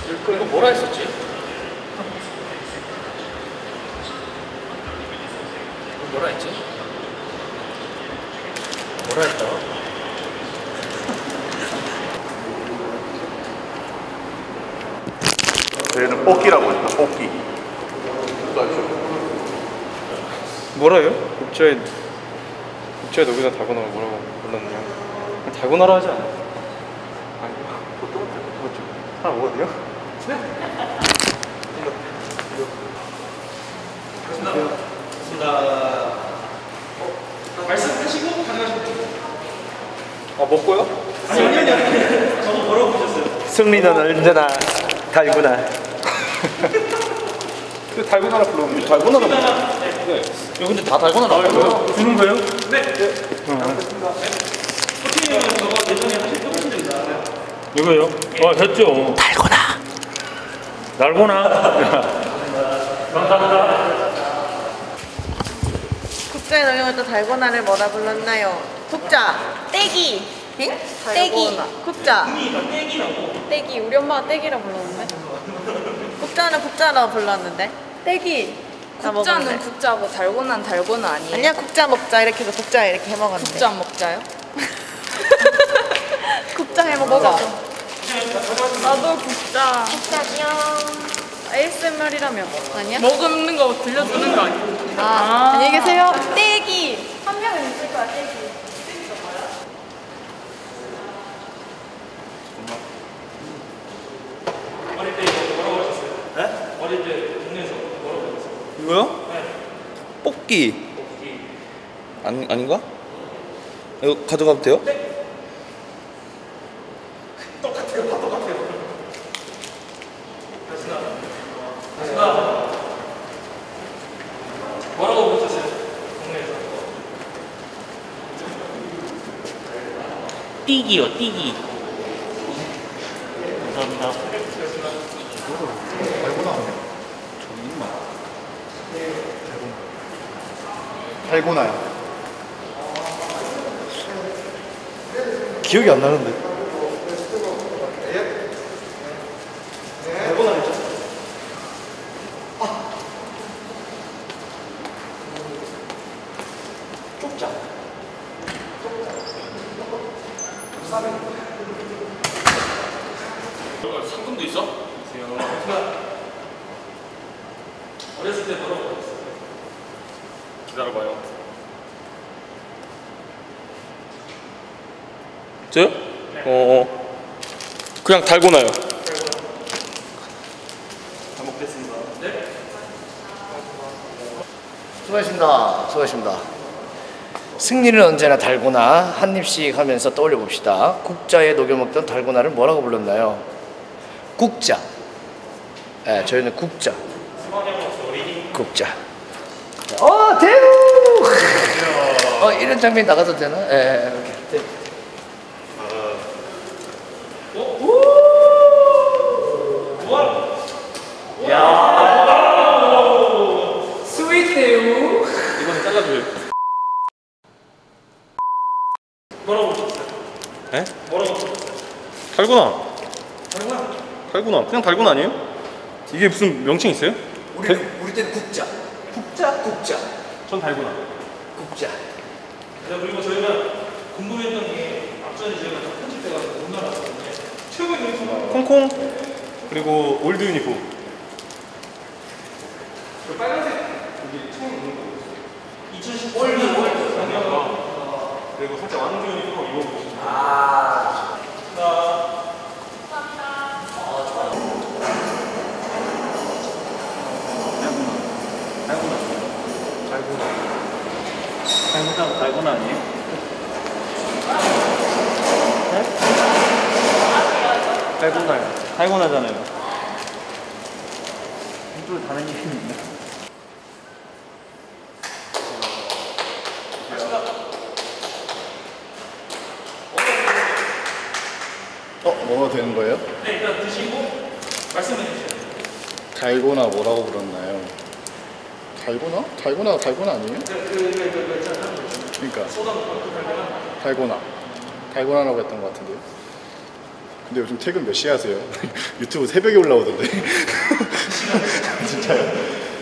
이거 뭐라 했었지? 뭐라 했지? 뭐라 했더라? 저희는 뽑기라고 했다. 뽑기. 뭐라요? 국자에 여기다 달고나를 뭐라고 불렀냐? 달고나라 하지 않아요? 아니 보통은 뭐죠? 하나 먹어도 돼요? 네? 좋습니다. 말씀하시고 가능하시면 됩니다. 아 먹고요? 아니 저거 뭐라고 보셨어요? 승리는 언제나 달구나. 그 달고나라 불렀는데 달고나라 네. 이거 근데 다 달고나라 알고요? 주는 거예요? 네. 코치님은 저거 예전에 해보신 적 있나요? 이거요? 했죠. 달고나. 국자에 넣으면 또 달고나를 뭐라 불렀나요? 국자, 떼기. 응? 떼기. 국자. 떼기. 우리 엄마가 떼기라 불렀는데. 국자는 국자라고 불렀는데. 떼기. 나 국자는 먹었는데. 국자고 달고나는 달고나 아니에요? 아니야, 국자 먹자 이렇게 해서 국자 이렇게 해 먹었는데. 국자 먹자요? 국자 해 먹어. 나도 국자. 국자 안녕. ASMR이라며. 아니야? 먹는 거 들려주는 거 아니야? 아, 안녕히 계세요. 떼기. 한 명은 있을 거야, 떼기. 어릴 때 이거 뭐라고 하셨어요? 네? 어릴 때 동네에서 뭐라고 하셨어요? 이거요? 네. 뽑기. 아닌가? 이거 가져가도 돼요? 똑같아요. 다 똑같아요. 다시나. 뭐라고 보셨어요? 동네에서. 띠기요, 띠기. 감사합니다. 달고나요. 기억이 안 나는데. 상금도 있어? 어렸을 때 뭐라고 하셨어요? 기다려봐요. 저요? 그냥 달고나요. 잘 먹겠습니다. 네? 수고하셨습니다. 수고하셨습니다. 승리는 언제나 달고나 한 입씩 하면서 떠올려 봅시다. 국자에 녹여 먹던 달고나를 뭐라고 불렀나요? 국자. 네, 저희는 국자. 국자. 대우! 이런 장면이 나가도 되나? 예, 이렇게. 스윗 대우. 이거는 잘라줘요. 뭐라고 보셨어요? 에? 뭐라고 보셨어요? 달고나. 달고나? 달고나. 그냥 달고나 아니에요? 이게 무슨 명칭 있어요? 우리 때는 국자. 국자. 전 달고나. 국자. 네, 그리고 저희가 궁금했던 게 앞전에 저희가 첫 편집 때가지고 못 나갔었는데 최고 유니폼 콩콩 그리고 올드 유니폼. 그 빨간색 이게 처음 입는 거였어요. 2010 작년 그리고 살짝 왕조 유니폼 입어보시죠. 달고나 아니에요? 달고나요. 달고나잖아요. 또 다른 이름이 있나? 뭐가 되는 거예요? 네, 일단 드시고 말씀해 주세요. 달고나 뭐라고 불렀나요? 달고나? 달고나 아니에요? 그러니까 달고나라고 했던 것 같은데요. 근데 요즘 퇴근 몇 시에 하세요? 유튜브 새벽에 올라오던데. 진짜요?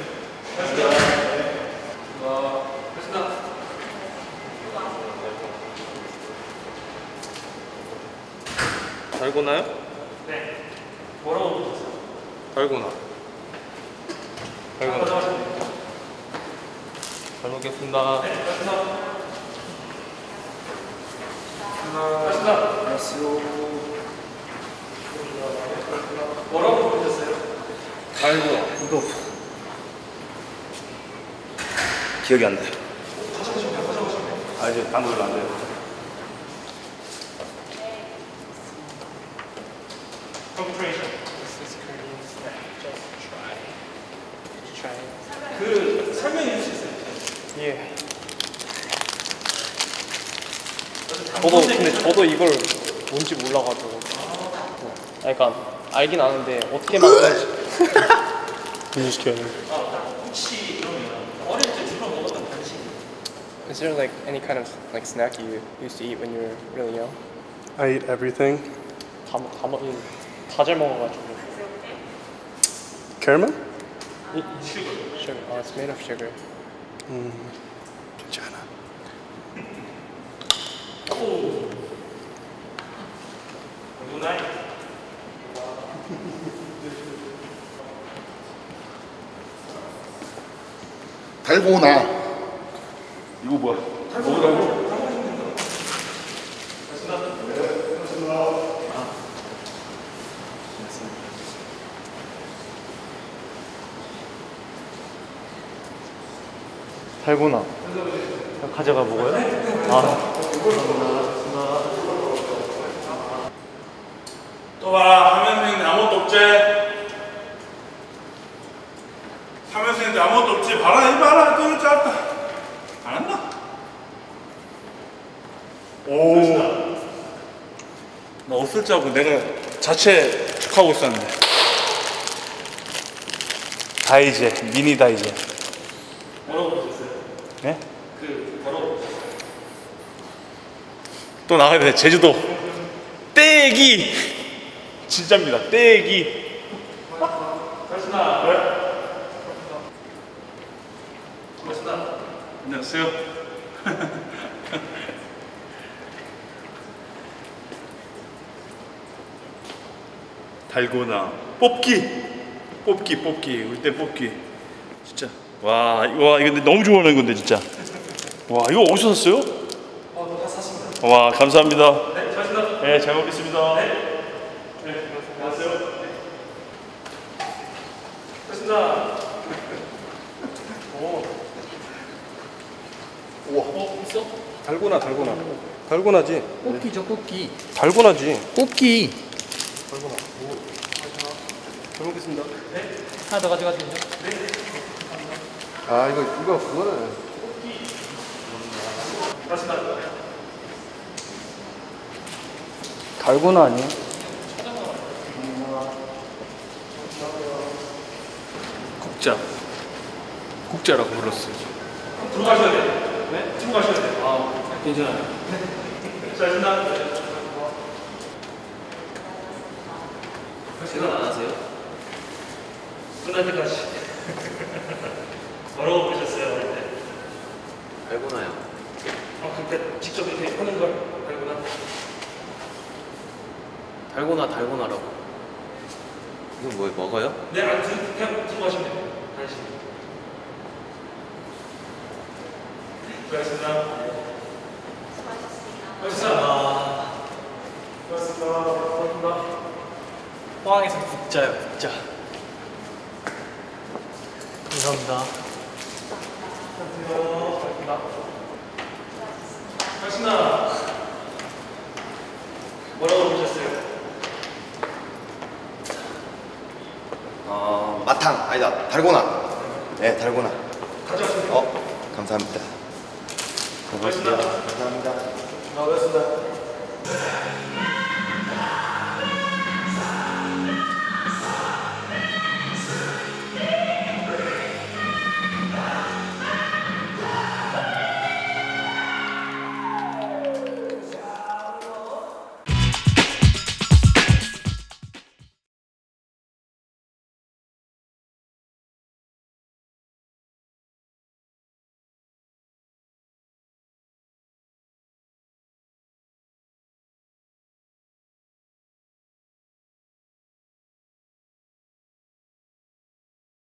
달고나요? 네. 뭐라고 부르셨어요? 달고나. 달고나. 가져가시면 잘 먹겠습니다. 네, 고맙습니다. 뭐라고 부르셨어요? 달고나. 기억이 안 나요. 아, 이제 딴 걸로 안 돼요. 그 설명해 주실 수 있어요? 예. 저도 이걸 뭔지 몰라가지고. 그러니까 알긴 아는데 어떻게 만드는지 분리시켜야 돼. 혹시 그러면 어릴 때 주로 먹었던 간식? Is there like any kind of like snack you used to eat when you were really young? I eat everything. 다 잘 먹어가지고. Caramel? Sugar. Oh, it's made of sugar. 괜찮아. 누나이? 달고나. 이거 뭐야? 달고나. 가져가 먹어요? 아. 또 봐라, 화면생인데 아무것도 없지? 화면생인데 아무것도 없지? 봐라, 이 봐라, 또 짧다. 안 한다? 오. 나 없을 줄 알고 내가 자체 축하하고 있었는데. 다이제, 미니 다이제. 뭐라고 부르셨어요? 네? 뭐라고 부르셨어요? 또 나가야 돼, 제주도. 떼기! 진짜입니다, 떼기. 가시나? 네? 가시나? 안녕하세요. 달고나. 뽑기! 우리 때 뽑기. 진짜. 와, 이거 근데 너무 좋아하는 건데, 진짜. 와, 이거 어디서 샀어요? 다 샀습니다. 와, 감사합니다. 네, 잘 먹겠습니다. 네, 잘 먹겠습니다. 네, 안녕하세요. 고맙습니다. 있어? 달고나지. 뽑기죠, 뽑기. 달고나지. 뽑기. 잘 먹겠습니다. 하나 더 가져가세요. 아 이거 그거는. 달고나 아니에요? 국자라고 불렀어요. 들어가셔야 돼요. 네? 들어가셔야 돼요. 아, 괜찮아요. 자, 신나. 생각 안 하세요? 끝날 때까지. 뭐라고 보셨어요, 어릴 때? 달고나요. 그때 직접 이렇게 하는 걸 달고나? 달고나라고. 이거 뭐 먹어요? 네, 그냥 들어가시면 돼요. 다시. 수고하셨습니다. 수고하셨습니다. 포항에서 국자요, 국자. 감사합니다. 수고하셨습니다. 뭐라고 보셨어요? 마탕 아니다 달고나. 네, 달고나. 가져가시면 감사합니다. 수고하셨습니다. 감사합니다. 수고하셨습니다.